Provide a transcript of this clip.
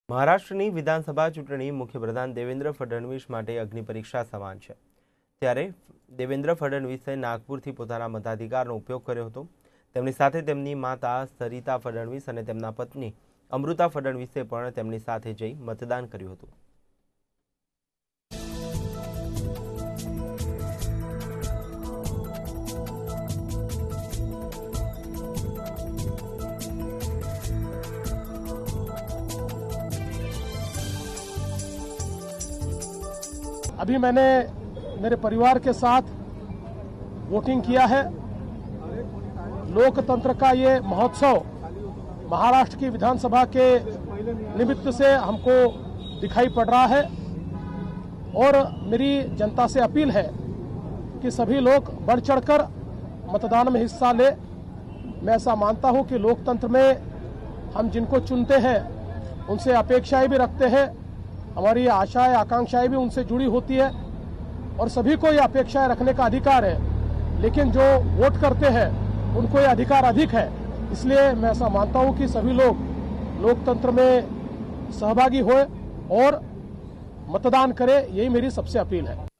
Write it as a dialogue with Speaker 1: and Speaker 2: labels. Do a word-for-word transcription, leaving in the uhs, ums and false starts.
Speaker 1: મહારાષ્ટ્રની વિધાનસભા ચૂંટણી મુખ્યપ્રધાન દેવેન્દ્ર ફડણવીસ માટે અગ્નિ પરીક્ષા સમાન છે। ત્યારે દેવેન્દ્ર ફડણવીસે નાગપુરથી પોતાના મતાધિકારનો ઉપયોગ કર્યો હતો। તેમની સાથે તેમની માતા સરિતા ફડણવીસ અને તેમના પત્ની અમૃતા ફડણવીસે પણ તેમની સાથે જઈ મતદાન કર્યું હતું।
Speaker 2: अभी मैंने मेरे परिवार के साथ वोटिंग किया है। लोकतंत्र का ये महोत्सव महाराष्ट्र की विधानसभा के निमित्त से हमको दिखाई पड़ रहा है और मेरी जनता से अपील है कि सभी लोग बढ़ चढ़कर मतदान में हिस्सा ले। मैं ऐसा मानता हूं कि लोकतंत्र में हम जिनको चुनते हैं उनसे अपेक्षाएं भी रखते हैं, हमारी आशाएं आकांक्षाएं भी उनसे जुड़ी होती है और सभी को ये अपेक्षाएं रखने का अधिकार है, लेकिन जो वोट करते हैं उनको ये अधिकार अधिक है। इसलिए मैं ऐसा मानता हूं कि सभी लोग लोकतंत्र में सहभागी होए और मतदान करें, यही मेरी सबसे अपील है।